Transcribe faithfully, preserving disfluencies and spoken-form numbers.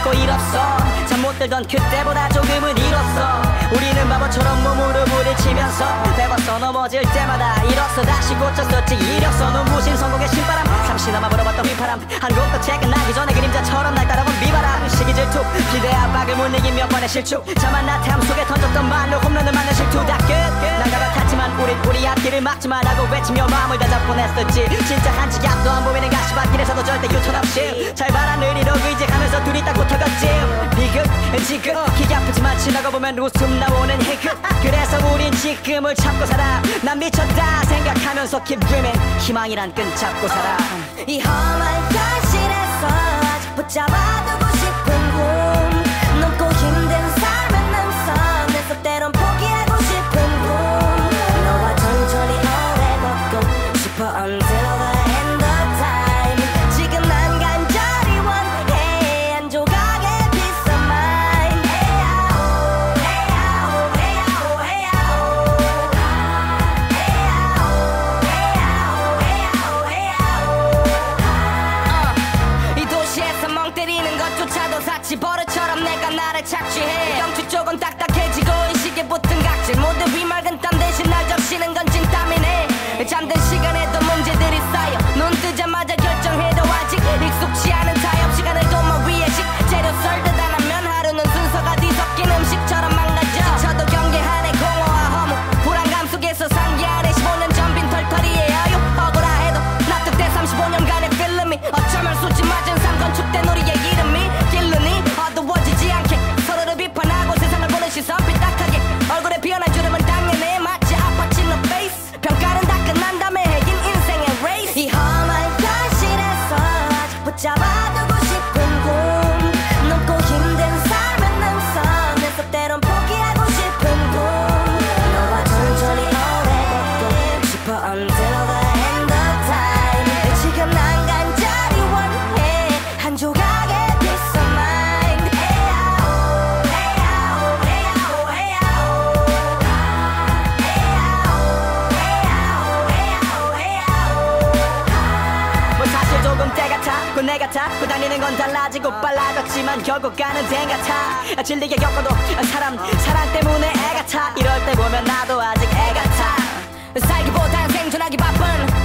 찾고 일 없어. 잠 못 들던 그때보다 조금은 일었어. 우리는 바보처럼 몸으로 부딪히면서 배웠어. 넘어질 때마다 일었어. 다시 고쳤었지 이력서. 눈부신 성공의 신바람 잠시나마 불어봤던 휘파람. 한 곡도 책 끝나기 전에 그림자처럼 날 따라온 비바람. 시기 질투 기대 압박을 못 이긴 몇 번의 실축. 자만 나태함 속에 던졌던 말로 홈런을 맞는 실투 다 끝. 나가 같았지만 우린 우리 앞길을 막지 말라고 외치며 마음을 다잡곤 했었지. 진짜 한치 앞도 안 보이는 가시밭길에서도 절대 유턴 없이 잘 바란 의리로 의지하면서 둘이 딱 붙어갔지. 비극 지금 기가 아프지만 지나가 보면 웃음 나오는 희극. 그래서 우린 지금을 참고 살아. 난 미쳤다 생각하면서 keep dreaming. 희망이란 끈 잡고 살아. 이 험한 현실에서 아직 붙잡아두고 싶은 꿈. 넘고 힘든 삶의 능선 내서 때론 포기하고 싶은 꿈. 너와 천천히 오래 걷고 싶어 until the end of time. 지금 난 간절히 원해 한 조각의 peace of mind. aeao aeao aeao aeao aeao aeao aeao. 이 도시에서 멍 때리는 것조차도 사치 버릇처럼 내가 나를 착취해. 경치 쪽은 딱딱해지고 의식에 붙은 각질 모두 비맑은 땀 대신 날 적시는 건 진땀이네. 잠든 시간에도 문제들이 쌓여 눈 뜨자마자 결정해도 아직 익숙치 않은 타협. 시간을 도모 위에 식재료 썰듯 안 하면 하루는 순서가 뒤섞인 음식처럼 망가져. 지쳐도 경계하네 공허와 허무 불안감 속에서 상기하네. 십오 년 전 빈털터리의 여유 억울해도 납득돼. 삼십오 년간의 필름이 어쩌면 수지 맞은 삶 건축된 우리의 이름이 길르니 어두워지지 않게 서로를 비판하고 세상을 보는 시선 삐딱하게. 얼굴에 피어난 주름은 당연해 마치 아파친 너 페이스. 평가는 다 끝난 다음에 해긴 인생의 레이스. 이 험한 현실에서 아직 붙잡아두고 싶은 꿈. 넘고 힘든 삶의 능선에서 때론 포기하고 싶은 꿈. 너와 천천히 오래 걷고 싶어 until the end of time. 지금 난 간절히 원해 한 조각의 peace of mind. aeao aeao aeao aeao 뭐 사실 조금 때 같아 내 같아 고 다니는 건 달라지고 빨라졌지만 결국 가는 데 같아. 질리게 겪어도 사람 사랑 때문에 애 같아. 이럴 때 보면 나도 아직 애 같아. 살기보단 생존하기 바쁜